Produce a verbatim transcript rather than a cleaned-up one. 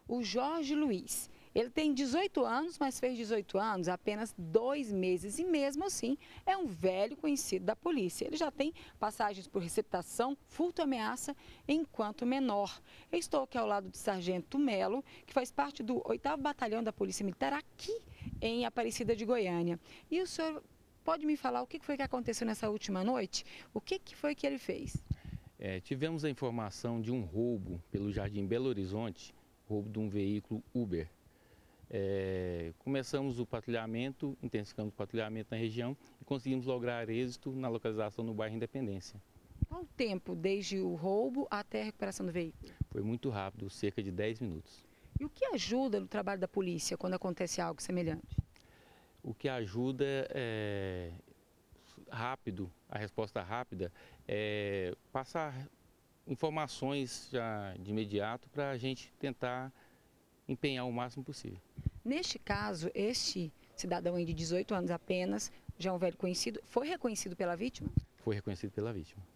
o Jorge Luiz. Ele tem dezoito anos, mas fez dezoito anos há apenas dois meses e mesmo assim é um velho conhecido da polícia. Ele já tem passagens por receptação, furto e ameaça enquanto menor. Eu estou aqui ao lado do Sargento Melo, que faz parte do oitavo Batalhão da Polícia Militar aqui em Aparecida de Goiânia. E o senhor pode me falar o que foi que aconteceu nessa última noite? O que foi que ele fez? É, tivemos a informação de um roubo pelo Jardim Belo Horizonte, roubo de um veículo Uber. É, começamos o patrulhamento, intensificamos o patrulhamento na região e conseguimos lograr êxito na localização no bairro Independência. Qual o tempo desde o roubo até a recuperação do veículo? Foi muito rápido, cerca de dez minutos. E o que ajuda no trabalho da polícia quando acontece algo semelhante? O que ajuda é rápido, a resposta rápida, é passar informações já de imediato para a gente tentar empenhar o máximo possível. Neste caso, este cidadão de dezoito anos apenas, já um velho conhecido, foi reconhecido pela vítima? Foi reconhecido pela vítima.